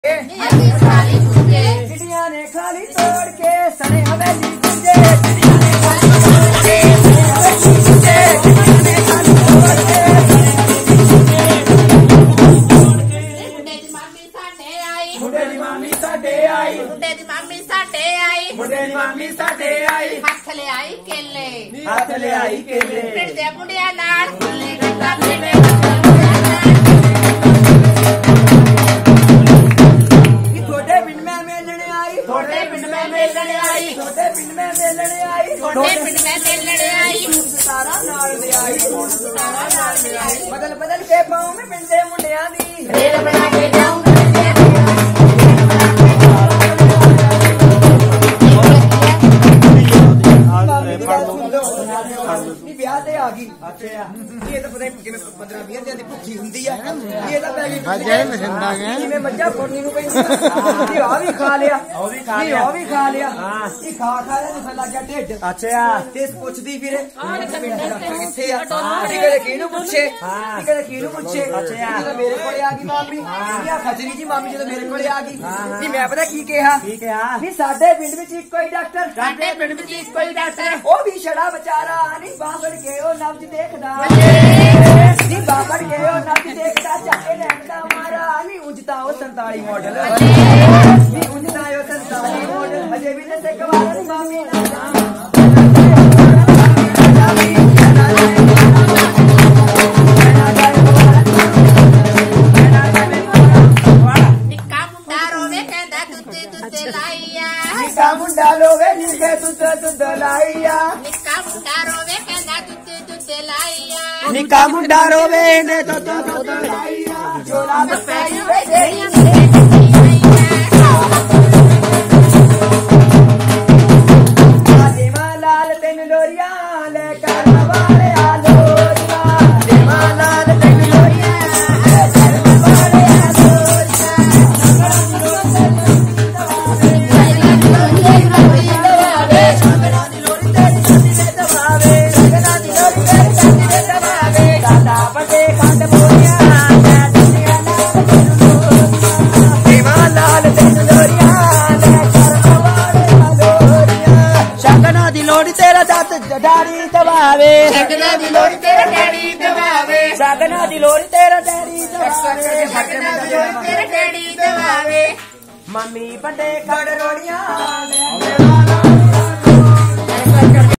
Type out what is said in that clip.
चिड़िया ने खाली तोड़ के सने हवेली तुझे, चिड़िया ने खाली तोड़ के सने हवेली तुझे, चिड़िया ने खाली तोड़ के सने मुंडे दी मामी साडे आई, मुंडे दी मामी साडे आई, मुंडे दी मामी साडे आई, मुंडे दी मामी साडे आई, हथ ले आई केले, हाथ ले आई केले, पिंड दे मुंडिया नाल केले गंदा केले। छोटे पिंड में मेलने आई, छोटे पिंड में मेलने आई, छोटे पिंड में मेलने आई, छोटे पिंड में मेलने आई, सारा नाल में आई, सारा नाल में आई, बदल बदल के पाँव में पिंडे मुंडिया दी रेल बना के जाऊं ब्याह ते आ गई। अच्छा ये तो पता नहीं 15-20 दिन की भुखी होंगी है, ये तो मज्जा फोड़नी पई आ भी खा लिया, भी खा लिया, खा लिया तो लग गया ढिड। अच्छा ते पुछदी फिर किथे किनू पूछे, किनू पूछे मेरे को आ गई मामी खजरी जी, मामी जो मेरे को आ गई मैं पता की कहा साडे पिंड में कोई डॉक्टर, साडे पिंड में कोई डॉक्टर वो भी छड़ा बेचारा नहीं बाबड़ के ओ नब्ज देखदा, नहीं बाबड़ के ओ नब्ज देखदा, चाहे लैंदा मारा नहीं उजता ओ 47 मॉडल, नहीं उजता ओ 47 मॉडल, अजे भी से कवार मामी ना निक्का मुंडा रोवे कहंदा दुध लाइया, निक्का मुंडा रोवे निके दुध लाइया, निक्का मुंडा रोवे कहंदा दुध लाइया, निक्का मुंडा रोवे ने तो दुध लाइया, झोला पे पैरी वे देइया देवा लाल तेन लोरिया ले करवाले आलोरिया, देवा लाल तेन लोरिया ले करवाले आलोरिया, दादा बड़े खंड बोलिया देवा लाल तेन लोरिया ले करवाले आलोरिया, शगना दी लोड़ी तेरा दात डाड़ी दबावे, शगना दी लोड़ी तेरा डैडी दबावे, शगना दी लोड़ी तेरा डैडी दबावे, शगना दी लोड़ी तेरा डैडी दबावे। मम्मी बड़े खड़ रोड़िया